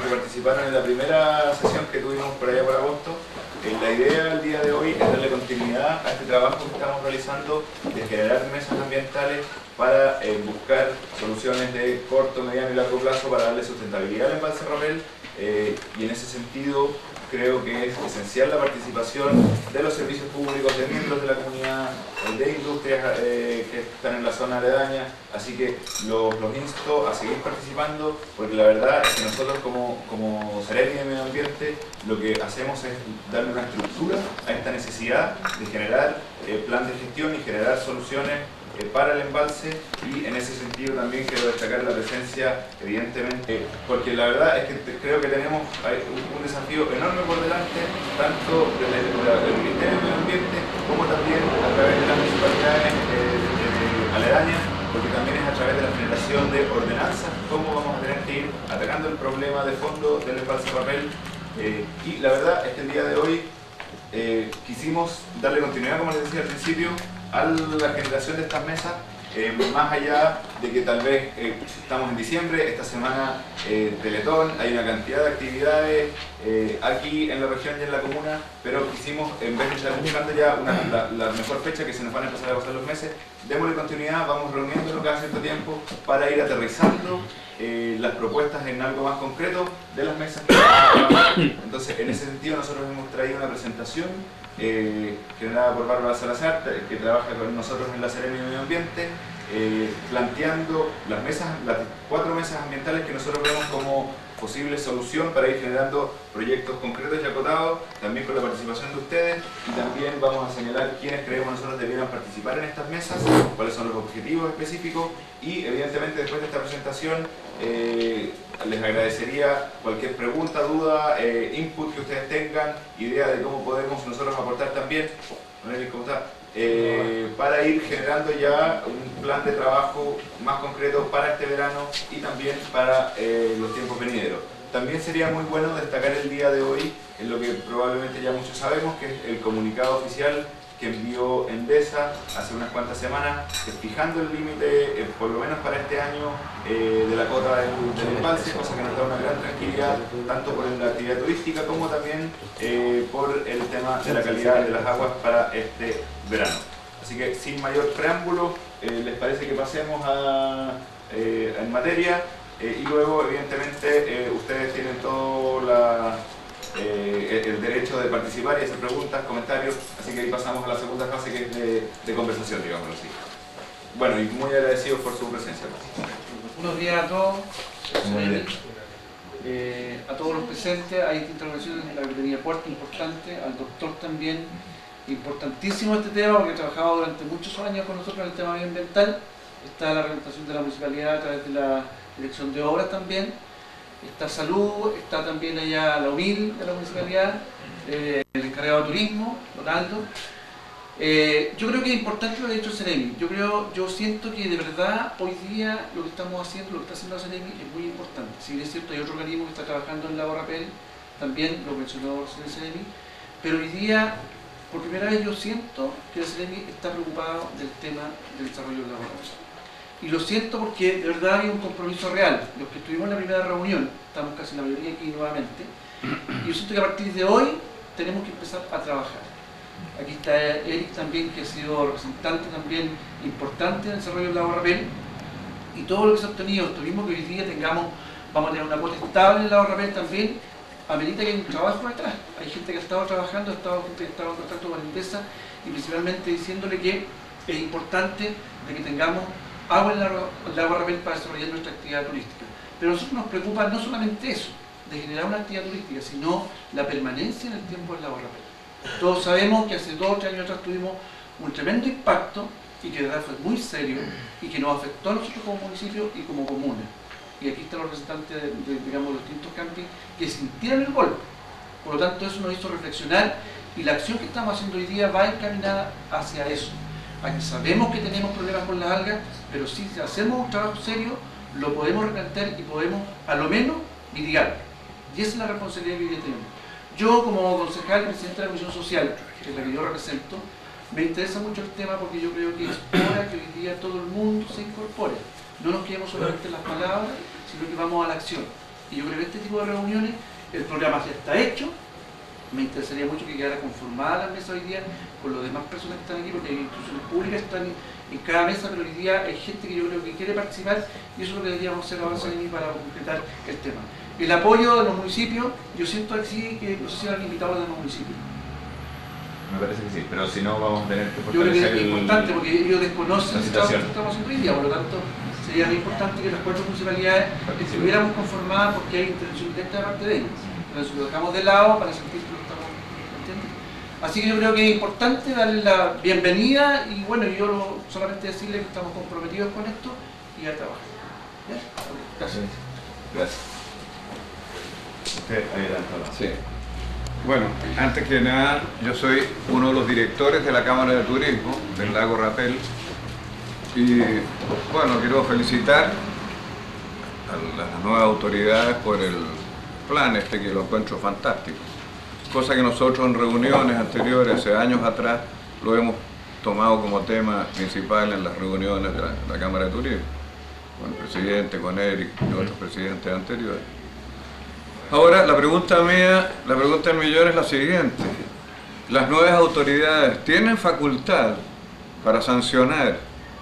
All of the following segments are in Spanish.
participaron en la primera sesión que tuvimos por allá por agosto. La idea del día de hoy es darle continuidad a este trabajo que estamos realizando de generar mesas ambientales para buscar soluciones de corto, mediano y largo plazo para darle sustentabilidad al embalse Rapel, y en ese sentido creo que es esencial la participación de los servicios públicos, de miembros de la comunidad, de industrias que están en la zona aledaña, así que los insto a seguir participando, porque la verdad es que nosotros como Seremi de Medio Ambiente lo que hacemos es darle una estructura a esta necesidad de generar plan de gestión y generar soluciones para el embalse, y en ese sentido también quiero destacar la presencia, evidentemente, porque la verdad es que creo que tenemos un desafío enorme por delante, tanto desde el Ministerio de Medio Ambiente como también a través de las municipalidades aledañas, porque también es a través de la generación de ordenanzas cómo vamos a tener que ir atacando el problema de fondo del embalse Rapel. Y la verdad es que el día de hoy quisimos darle continuidad, como les decía al principio, a la generación de estas mesas, más allá de que tal vez estamos en diciembre, esta semana Teletón, hay una cantidad de actividades aquí en la región y en la comuna, pero quisimos, en vez de estar buscando ya la mejor fecha que se nos van a empezar a pasar los meses, démosle continuidad, vamos reuniéndonos cada cierto tiempo para ir aterrizando las propuestas en algo más concreto de las mesas. Entonces, en ese sentido, nosotros hemos traído una presentación generada por Bárbara Salazar, que trabaja con nosotros en la Seremi de Medio Ambiente, planteando las 4 mesas ambientales que nosotros vemos como posible solución para ir generando proyectos concretos y acotados, también con la participación de ustedes, y también vamos a señalar quiénes creemos nosotros debieran participar en estas mesas, cuáles son los objetivos específicos, y evidentemente después de esta presentación les agradecería cualquier pregunta, duda, input que ustedes tengan, idea de cómo podemos nosotros aportar también, ¿cómo está? Para ir generando ya un plan de trabajo más concreto para este verano y también para los tiempos venideros. También sería muy bueno destacar el día de hoy en lo que probablemente ya muchos sabemos, que es el comunicado oficial que envió Endesa hace unas cuantas semanas, fijando el límite, por lo menos para este año, de la cota del embalse, cosa que nos da una gran tranquilidad, tanto por la actividad turística como también por el tema de la calidad de las aguas para este verano. Así que sin mayor preámbulo, les parece que pasemos en materia, y luego evidentemente ustedes tienen todo el derecho de participar y hacer preguntas, comentarios, así que ahí pasamos a la segunda fase, que es de conversación, digámoslo así. Bueno, y muy agradecidos por su presencia. Buenos días a todos, a todos los presentes. Hay distintas organizaciones de la Secretaría de Puerto, importante, al doctor también, importantísimo este tema, porque he trabajado durante muchos años con nosotros en el tema medioambiental. Está la representación de la municipalidad a través de la dirección de obras también. Está Salud, está también allá la UMIL de la municipalidad, el encargado de turismo, Ronaldo. Yo creo que es importante lo que ha dicho Seremi. Yo siento que de verdad hoy día lo que estamos haciendo, lo que está haciendo la Seremi es muy importante. Si bien es cierto, hay otro organismo que está trabajando en Lago Rapel, también lo mencionó el Seremi, pero hoy día, por primera vez yo siento que el Seremi está preocupado del tema del desarrollo del Lago Rapel. Y lo siento porque de verdad hay un compromiso real. Los que estuvimos en la primera reunión, estamos casi la mayoría aquí nuevamente, y yo siento que a partir de hoy tenemos que empezar a trabajar. Aquí está Eric también, que ha sido representante también importante en el desarrollo del Lago Rapel, y todo lo que se ha obtenido, esto mismo que hoy día vamos a tener una cuota estable en el Lago Rapel también, amerita que hay un trabajo detrás. Hay gente que ha estado trabajando, gente que ha estado en contacto con Endesa, y principalmente diciéndole que es importante de que tengamos agua en el Lago Rapel para desarrollar nuestra actividad turística. Pero a nosotros nos preocupa no solamente eso, de generar una actividad turística, sino la permanencia en el tiempo del Lago Rapel. Todos sabemos que hace 2 o 3 años atrás tuvimos un tremendo impacto, y que de verdad fue muy serio, y que nos afectó a nosotros como municipio y como comuna. Y aquí están los representantes digamos, los distintos campings que sintieron el golpe. Por lo tanto, eso nos hizo reflexionar, y la acción que estamos haciendo hoy día va encaminada hacia eso. Aquí sabemos que tenemos problemas con las algas, pero si hacemos un trabajo serio, lo podemos replantear y podemos, a lo menos, mitigar. Y esa es la responsabilidad que hoy día tenemos. Yo, como concejal y presidente de la Comisión Social, que es la que yo represento, me interesa mucho el tema, porque yo creo que es hora que hoy día todo el mundo se incorpore. No nos quedemos solamente en las palabras, sino que vamos a la acción. Y yo creo que este tipo de reuniones, el programa ya está hecho. Me interesaría mucho que quedara conformada la mesa hoy día con las demás personas que están aquí, porque hay instituciones públicas que están en cada mesa, pero hoy día hay gente que yo creo que quiere participar y eso es lo que deberíamos hacer ahora para concretar el tema. El apoyo de los municipios, yo siento así que no sé si eran invitados de los municipios. Me parece que sí, pero si no vamos a tener que Yo creo que fortalecer es importante porque ellos desconocen la el trabajo situación. que estamos haciendo hoy día, por lo tanto sería muy importante que las 4 municipalidades estuviéramos conformadas porque hay intervención directa de parte de ellas. Entonces lo dejamos de lado para sentir que lo estamos, ¿entiendes? Así que yo creo que es importante darle la bienvenida y bueno, solamente decirle que estamos comprometidos con esto y a trabajar. ¿Ya? Gracias. Gracias. Usted adelanta. Sí. Bueno, antes que nada, yo soy uno de los directores de la Cámara de Turismo del Lago Rapel y bueno, quiero felicitar a las nuevas autoridades por el plan que lo encuentro fantástico. Cosa que nosotros en reuniones anteriores, hace años atrás, lo hemos tomado como tema principal en las reuniones de la Cámara de Turismo, con el presidente, con Eric y otros presidentes anteriores. Ahora, la pregunta del millón es la siguiente. ¿Las nuevas autoridades tienen facultad para sancionar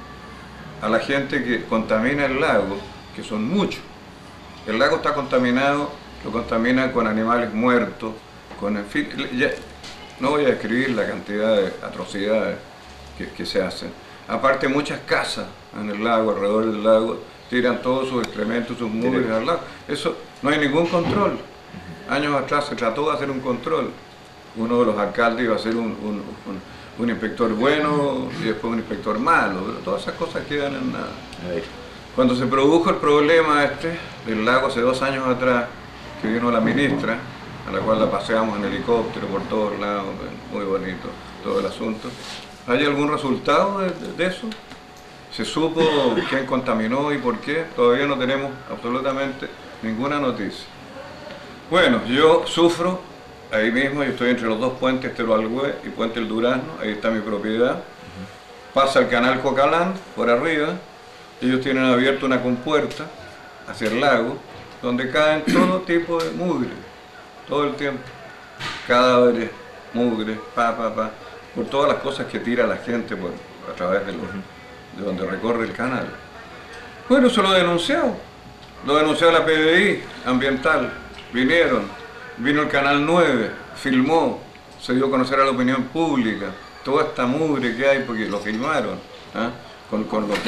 a la gente que contamina el lago, que son muchos? El lago está contaminado, lo contaminan con animales muertos, en fin, no voy a describir la cantidad de atrocidades que se hacen. Aparte, muchas casas en el lago, alrededor del lago, tiran todos sus excrementos, sus mugres al lago. Eso no hay ningún control. Años atrás se trató de hacer un control. Uno de los alcaldes iba a ser un inspector bueno y después un inspector malo, pero todas esas cosas quedan en nada. Cuando se produjo el problema del lago hace 2 años atrás, que vino la ministra, a la cual la paseamos en helicóptero por todos lados, muy bonito todo el asunto. ¿Hay algún resultado de eso? ¿Se supo quién contaminó y por qué? Todavía no tenemos absolutamente ninguna noticia. Bueno, yo sufro ahí mismo, yo estoy entre los 2 puentes, Terualhué y Puente El Durazno, ahí está mi propiedad. Pasa el canal Cocalán por arriba, ellos tienen abierto una compuerta hacia el lago, donde caen todo tipo de mugre, todo el tiempo. Cadáveres, mugre, por todas las cosas que tira la gente a través de donde recorre el canal. Bueno, eso lo denunció la PDI ambiental, vino el Canal 9, filmó, se dio a conocer a la opinión pública, toda esta mugre que hay, porque lo filmaron, ¿eh? con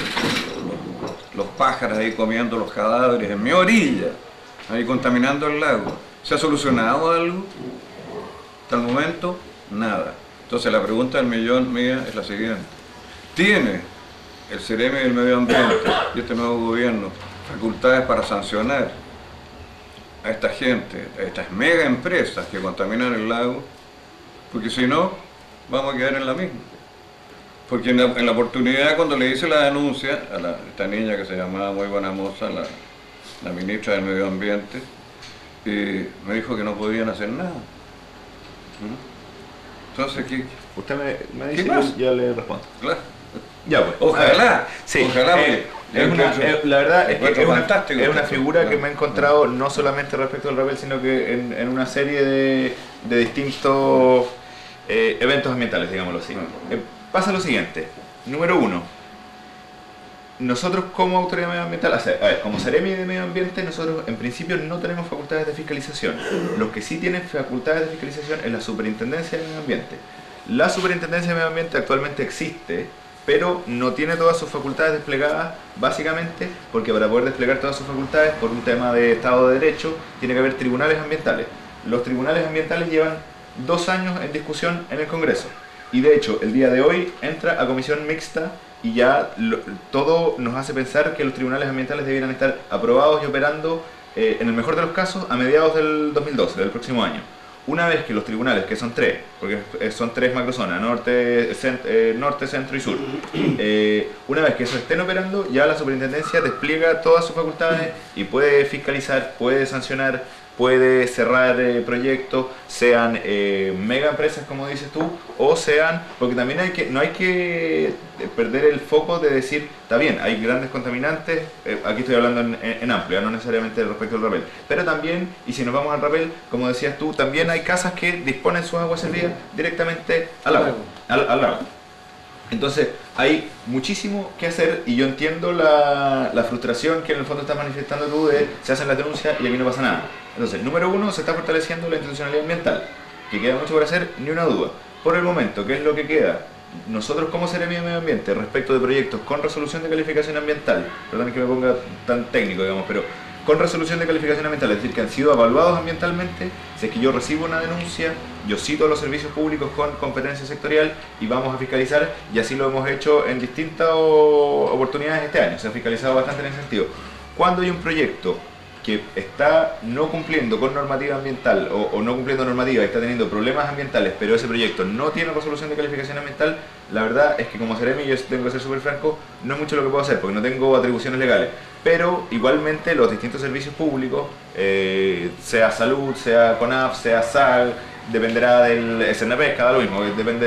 los pájaros ahí comiendo los cadáveres en mi orilla, ahí contaminando el lago. ¿Se ha solucionado algo? Hasta el momento, nada. Entonces la pregunta del millón mía es la siguiente. ¿Tiene el Ceremi del Medio Ambiente y este nuevo gobierno facultades para sancionar a esta gente, a estas mega empresas que contaminan el lago? Porque si no, vamos a quedar en la misma. Porque en la oportunidad cuando le hice la denuncia a esta niña que se llamaba Muy Buena Moza, la ministra del Medio Ambiente, me dijo que no podían hacer nada. Entonces, usted me dice y yo le respondo. Claro. Ya pues. Ojalá. Sí. Ojalá. La verdad es que es una figura que ¿no? me he encontrado no solamente respecto al Rapel, sino que en una serie de distintos eventos ambientales, digámoslo así. Pasa lo siguiente. Número 1. Nosotros como autoridad medioambiental, como Ceremi de Medio Ambiente, nosotros en principio no tenemos facultades de fiscalización. Los que sí tienen facultades de fiscalización es la Superintendencia de Medio Ambiente. La Superintendencia de Medio Ambiente actualmente existe, pero no tiene todas sus facultades desplegadas, básicamente porque para poder desplegar todas sus facultades, por un tema de Estado de Derecho, tiene que haber tribunales ambientales. Los tribunales ambientales llevan 2 años en discusión en el Congreso. Y de hecho, el día de hoy entra a comisión mixta y ya todo nos hace pensar que los tribunales ambientales debieran estar aprobados y operando, en el mejor de los casos, a mediados del 2012, del próximo año. Una vez que los tribunales, que son 3, porque son 3 macrozonas, norte, centro y sur, una vez que eso estén operando, ya la superintendencia despliega todas sus facultades y puede fiscalizar, puede sancionar, puede cerrar proyectos, sean mega empresas como dices tú, o sean, porque también no hay que perder el foco de decir, está bien, hay grandes contaminantes, aquí estoy hablando en amplio, no necesariamente respecto al rapel, pero también, y si nos vamos al rapel, como decías tú, también hay casas que disponen sus aguas servidas directamente al lago. Al lago. Entonces hay muchísimo que hacer y yo entiendo la frustración que en el fondo estás manifestando tú de se hacen las denuncias y aquí no pasa nada. Entonces, número uno, se está fortaleciendo la institucionalidad ambiental, que queda mucho por hacer, ni una duda. Por el momento, ¿qué es lo que queda? Nosotros como Seremi de Medio Ambiente, respecto de proyectos con resolución de calificación ambiental, perdón que me ponga tan técnico, digamos, pero con resolución de calificación ambiental, es decir, que han sido evaluados ambientalmente, si es que yo recibo una denuncia, yo cito a los servicios públicos con competencia sectorial y vamos a fiscalizar, y así lo hemos hecho en distintas oportunidades este año, se ha fiscalizado bastante en ese sentido. Cuando hay un proyecto que está no cumpliendo con normativa ambiental o no cumpliendo normativa y está teniendo problemas ambientales, pero ese proyecto no tiene resolución de calificación ambiental, la verdad es que como Seremi, yo tengo que ser súper franco, no es mucho lo que puedo hacer porque no tengo atribuciones legales, pero igualmente los distintos servicios públicos, sea salud, sea CONAF, sea SAG, dependerá del SNP, cada lo mismo, depende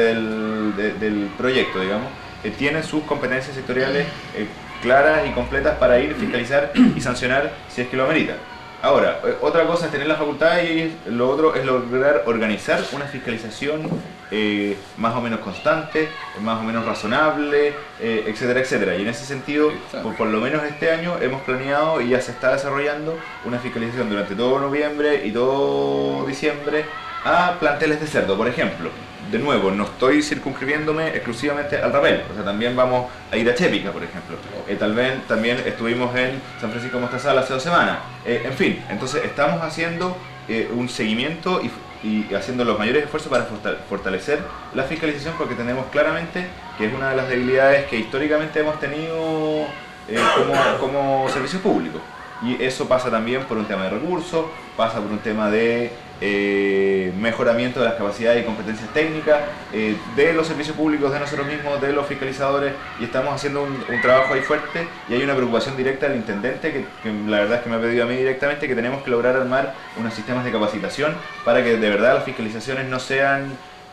del proyecto, digamos, tienen sus competencias sectoriales claras y completas para ir, fiscalizar y sancionar si es que lo amerita. Ahora, otra cosa es tener la facultad y lo otro es lograr organizar una fiscalización más o menos constante, más o menos razonable, etcétera, etcétera. Y en ese sentido, por lo menos este año hemos planeado y ya se está desarrollando una fiscalización durante todo noviembre y todo diciembre a planteles de cerdo, por ejemplo. De nuevo, no estoy circunscribiéndome exclusivamente al rapel, o sea, también vamos a ir a Chépica, por ejemplo. Tal vez también estuvimos en San Francisco de Mostazal hace 2 semanas. En fin, entonces estamos haciendo un seguimiento y haciendo los mayores esfuerzos para fortalecer la fiscalización porque tenemos claramente que es una de las debilidades que históricamente hemos tenido como servicios públicos. Y eso pasa también por un tema de recursos, pasa por un tema de mejoramiento de las capacidades y competencias técnicas de los servicios públicos, de nosotros mismos, de los fiscalizadores, y estamos haciendo un trabajo ahí fuerte y hay una preocupación directa del intendente que la verdad es que me ha pedido a mí directamente que tenemos que lograr armar unos sistemas de capacitación para que de verdad las fiscalizaciones no sean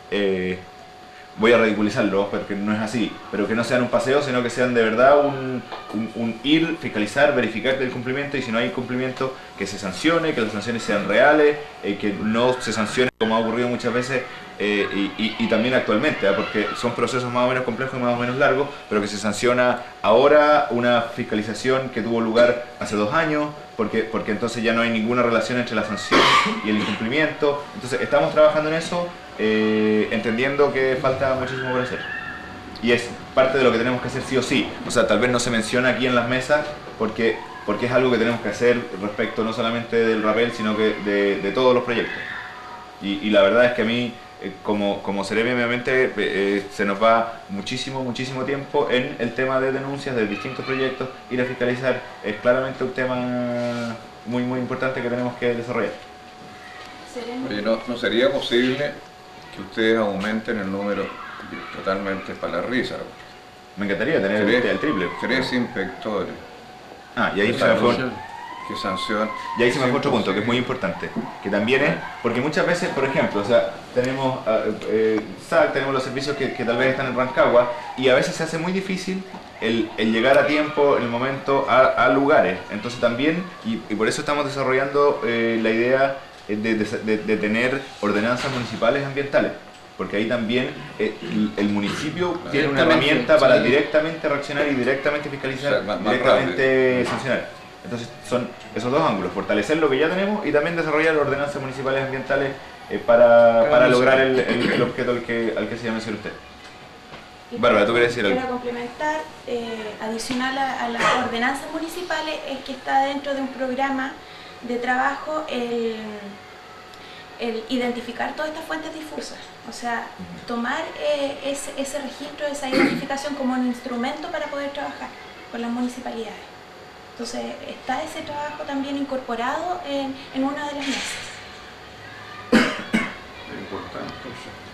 voy a ridiculizarlo porque no es así, pero que no sean un paseo, sino que sean de verdad un ir, fiscalizar, verificar el cumplimiento, y si no hay cumplimiento, que se sancione, que las sanciones sean reales, que no se sancione como ha ocurrido muchas veces y también actualmente, porque son procesos más o menos complejos y más o menos largos, pero que se sanciona ahora una fiscalización que tuvo lugar hace 2 años, porque entonces ya no hay ninguna relación entre la sanción y el incumplimiento. Entonces estamos trabajando en eso, entendiendo que falta muchísimo por hacer. Y es parte de lo que tenemos que hacer sí o sí. O sea, tal vez no se menciona aquí en las mesas porque es algo que tenemos que hacer respecto no solamente del rapel, sino que de todos los proyectos. Y la verdad es que a mí, como Seremi, obviamente, se nos va muchísimo tiempo en el tema de denuncias de distintos proyectos. Ir a fiscalizar es claramente un tema muy importante que tenemos que desarrollar. Oye, ¿no sería posible que ustedes aumenten el número totalmente para la risa? Me encantaría tener el triple. 3 inspectores. Y ahí se me fue que sanción. Y ahí se me fue otro punto que es muy importante, que también es, porque muchas veces, por ejemplo, o sea, tenemos SAC, tenemos los servicios que tal vez están en Rancagua, y a veces se hace muy difícil el llegar a tiempo, en el momento, a lugares. Entonces también, y por eso estamos desarrollando la idea de tener ordenanzas municipales ambientales, porque ahí también el municipio tiene una herramienta para directamente reaccionar y directamente fiscalizar, o sea, más directamente sancionar. Entonces son esos 2 ángulos, fortalecer lo que ya tenemos y también desarrollar ordenanzas municipales ambientales para lograr el objeto al que se mencionó usted. Bárbara, ¿tú quieres decir algo? Para complementar, adicional a las ordenanzas municipales, es que está dentro de un programa de trabajo el identificar todas estas fuentes difusas, o sea, tomar ese registro, esa identificación como un instrumento para poder trabajar con las municipalidades. Entonces está ese trabajo también incorporado en una de las mesas. Importante.